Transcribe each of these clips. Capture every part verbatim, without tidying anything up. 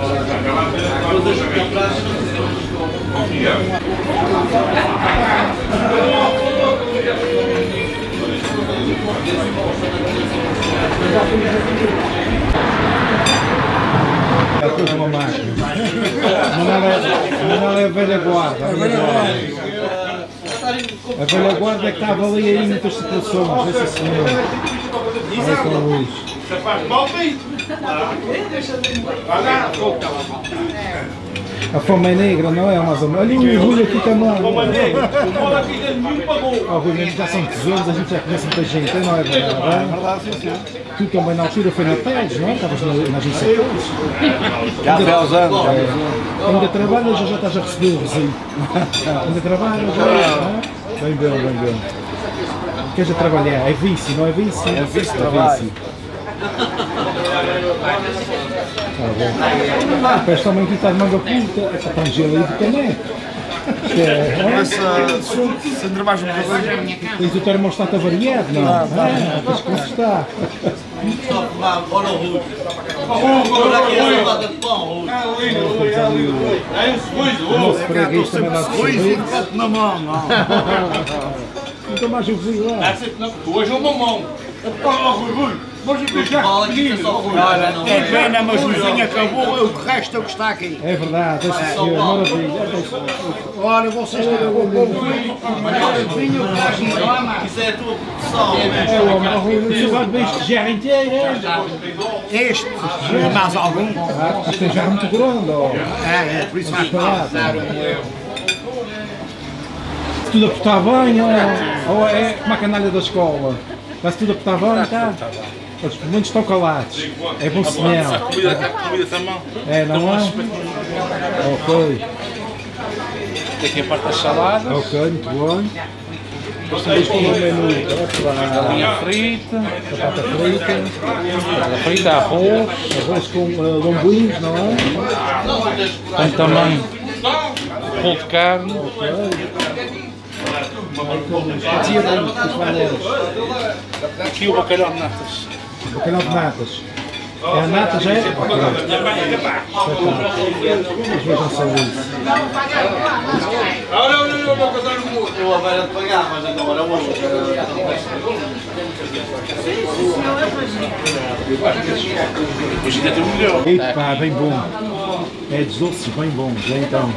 É tudo uma máquina. Não é a velha guarda. A velha guarda. A velha guarda é que estava ali em muitas situações. Essa senhora. Olha com o Luís. A fome é negra, não é? Mas olha o Rui aqui também. A fome é negra. O Rui já são tesouros, a gente já conhece muita gente, não é verdade? É verdade, sim, sim. Tu também na altura foi na Teles, não é? Estavas na agência Teles. Já há uns anos. Ainda trabalhas ou já estás a receber o resíduo? Ainda trabalhas? Já? Bem bem, bem bem. Queres a trabalhar? É vício, não é vício? É vício, trabalho. Ah, parece também que está de manga curta, é para tanger ali do caneco. Mas se ainda mais um bocadinho. Tens o termostato avariado, não? Ah, tens que está. Só que lá, olha o Rui. Olha aqui a salada de pão, Rui. O nosso freguês também dá de sorrir. Na mão, não. Nunca mais eu vi lá. Tu hoje é uma mão. Olha, Rui, Rui. Vamos deixar pequenino. Olha, é pena, mas o vinho acabou, o resto é o que está aqui. É verdade, é senhor, maravilha. Olha, vocês estão com o vinho, o vinho que faz em cama. Isso é a tua produção. É o homem, o Rui, o senhor vai beber este jarro inteiro, é? Este, e mais algum. Ah, isto é jarro muito grande, ó. É, é, por isso faz parte. Tudo a portar bem, ou, ou é como a canalha da escola? Está-se tudo a portar bem, está? Os momentos estão calados. É bom sinal. A comida, a comida também. É, não é? Ok. Tem aqui a parte da salada. Ok, muito bom. Depois temos como o menu. Galinha frita. Batata frita. Batata frita, arroz. Arroz com uh, lombuinhos, não é? Tem também rolo de carne. Fazia bem os maneiros. Aqui o bacalhau de natas. Bacalhau de natas. É a nata já é? Ok. Mas vejam só isso. Olha, olha, olha, olha, olha. Eu a velha de pagar, mas agora hoje. Hoje ainda tem um milhão. Epa, bem bom. É doce, bem bom. Já então.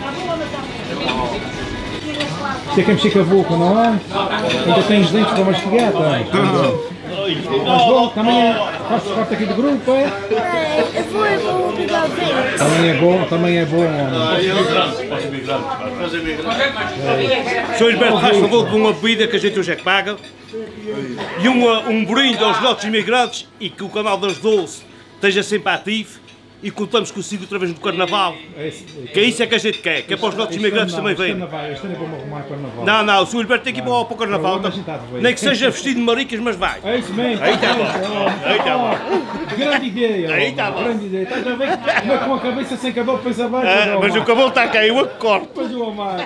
Você quer mexer com a boca, não é? Ainda tens dentes para mastigar, tá? Mas bom, também é, faz parte aqui do grupo, é? Eu vou, eu vou obrigar a ver. Também é bom, também é bom, homem. senhor Gilberto, faz favor de uma bebida que a gente hoje é que paga e uma, um brinde aos nossos imigrantes e que o canal das doze esteja sempre ativo e contamos consigo outra vez no Carnaval. Que é isso é que a gente quer, que é para os nossos imigrantes também verem. Este ano é para arrumar Carnaval. Não, não, o senhor Gilberto tem que ir para o para o Carnaval. Nem que seja vestido de maricas, mas vai. É isso mesmo. Aí está bom. Aí está bom. Grande ideia. Aí está bom. Grande ideia. Estás a ver como é com a cabeça sem cabelo pensa bem? Ah, mas o cabelo está cá, eu a que corto. Pois o Omar.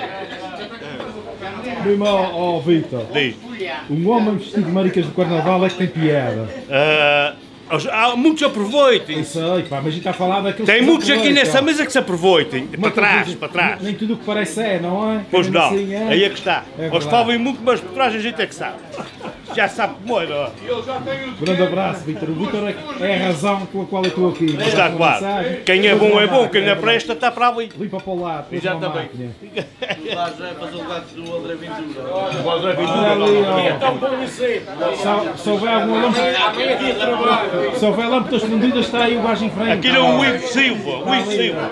Meu irmão, ó Vitor. Diz. Um homem vestido de maricas do Carnaval é que tem piada. Ah, há muitos aproveitem. Isso aí, pá, mas a gente está a falar daqueles Tem que muitos se aqui nessa aproveitam. mesa que se aproveitem. Como Para é que eu trás, digo? para trás. Nem tudo o que parece é, não é? Pois não, Assim, é? aí é que está. É Eles verdade. falam muito, mas por trás a gente é que sabe. Já sabe como é, não é? Grande abraço, Vitor. O Vitor é, é a razão pela qual eu estou aqui. Está claro. Quem é bom é bom, quem não presta está para ali. Limpa para o lado, depois uma Exatamente. máquina. Lá já é fazer o gato do André Ventura. Olha ali, ó. Se, se houver alguma lâmpada, se houver lâmpadas fundidas, está aí o gajo em frente. Aquilo é o Ivo Silva, o Ivo Silva.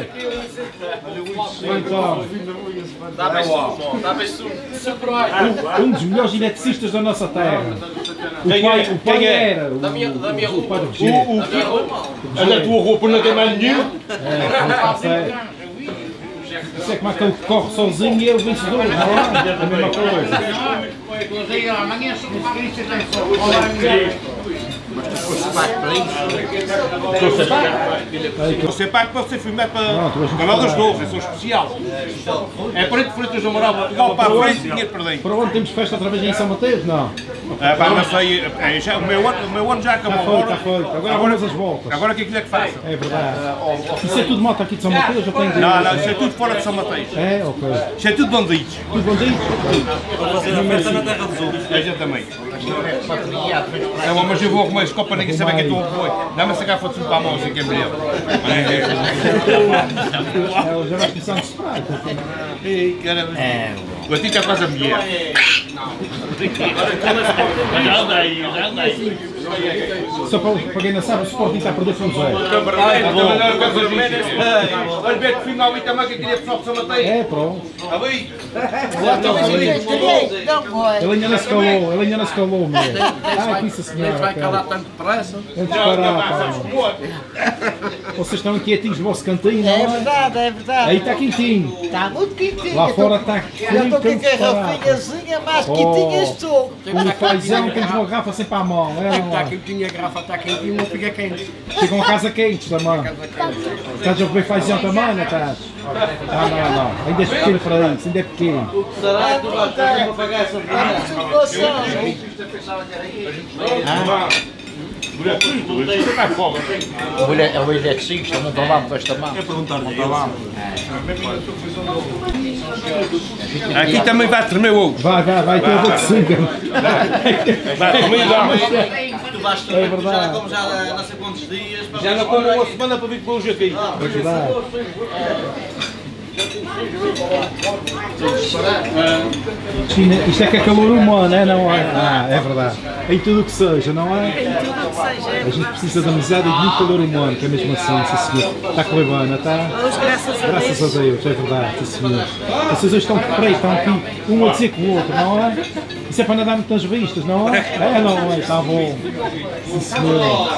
Então, Dá para isso, dá para isso. um dos melhores eletricistas da nossa terra. O Quem pai, é? o pai Quem é? era o, Da minha- da minha o, o pai do roupa. Rogério. Olha a tua roupa, não tem mais nenhum. É, isso é como aquele que corre sozinho e é o vencedor, não é? A mesma coisa. fosse pago para isso. Estou a ser pago. Estou a ser pago para ser filmado para o canal dos Doces, eu sou especial. É por entre Freitas do Amaral, Portugal para a frente e dinheiro para dentro. Para onde temos festa outra vez em São Mateus? Não. Ah, pá, não sei, é, já, o, meu ano, o meu ano já acabou. Está feito, está feito. Agora vamos às voltas. Agora o que é que quiser que faça? É verdade. Isso é tudo moto aqui de São Mateus? Eu tenho de... Não, não, isso é tudo fora de São Mateus. É, ok. Isso é tudo bandidos. Tudo bom dia? Vou fazer a festa na terra dos outros. Exatamente. É, mas eu vou arrumar esse copo para ninguém saber que eu estou a pôr. Dá-me essa garrafa de sumo para a mão, assim que é melhor. É, já vais começar a separar. Ei, caramba. O Atito é quase a mulher. Já andei, já andei. Só para, para quem não sabe, o Sporting está a perder São José. Olha, Beto, finalmente também que eu queria pessoal de São Mateus. É, pronto. Está bem? Ele ainda não se calou, ele ainda não se calou, meu. Ah, que isso, senhora. Vai calar tanto depressa. É disparar, pá. Vocês estão quietinhos no vosso cantinho, não É é? verdade, é verdade. Aí está quentinho. Está muito quentinho. Lá fora está Já estou com a disparado. garrafinhazinha mais quentinha estou. Com o fazão, temos uma garrafa sempre à mão. É, não Está é? quentinha, a garrafa está quentinha, não fica quente. Ficam a casa quentes também. Estás a beber fazão também, não estás? Ah, não, não. Ainda és pequeno para isso, ainda é pequeno. Será que tu vais ter que pagar essa Ah, Olha, é o eletricista, não está lá para esta mão. Aqui também vai tremer o outro. vai, vai, vai, tem a de açúcar. Vai comigo, Tu vais ter É verdade. já como já não sei quantos dias. já não como uma semana para vir com hoje aqui. É verdade. China, isto é que é calor humano, é, não é? Ah, é verdade. Em tudo o que seja, não é? Em tudo o que seja. A gente precisa de amizade e de muito calor humano, que é mesmo assim, sim senhor. Está a correr bem, não está? Vamos, graças a Graças Deus. a Deus, é verdade, sim senhor. Vocês hoje estão de freio, estão aqui um a dizer com o outro, não é? Isso é para nadar muito nas vistas, não é? É, não é? Está bom. Sim senhor.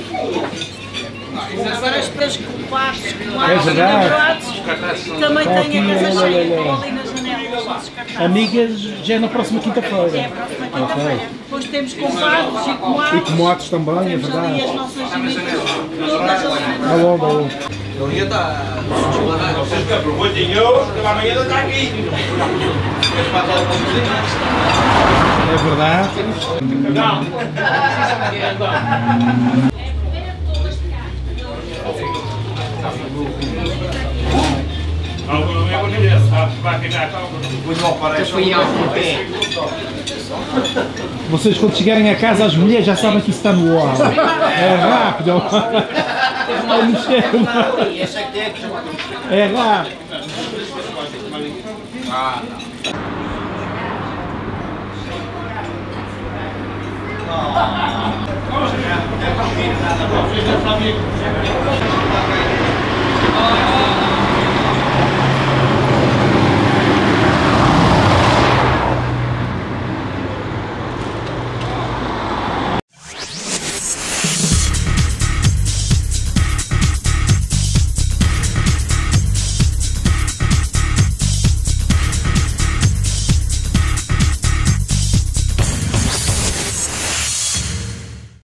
Agora os para os culpados, É culpados, verdade. namorados, também Tá têm a aqui, casa olha, cheia, olha, olha. ali nas janelas, os cartazes. Amigas, já é na próxima É a quinta-feira. próxima quinta-feira. Depois temos compadres e comadres. E comotes também, é Temos ali verdade. as nossas amigas, todas ali. Alô, alô. Ele ia estar. Vocês que aproveitem hoje, que amanhã está aqui. É verdade. Vocês quando chegarem a casa, as mulheres já sabem que isso está no ar. É rápido. É mexer. É rápido. Vocês já sabiam.